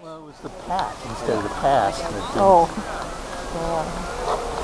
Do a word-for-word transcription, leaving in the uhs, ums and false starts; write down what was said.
Well, it was the pat instead of the pass. Oh. Yeah.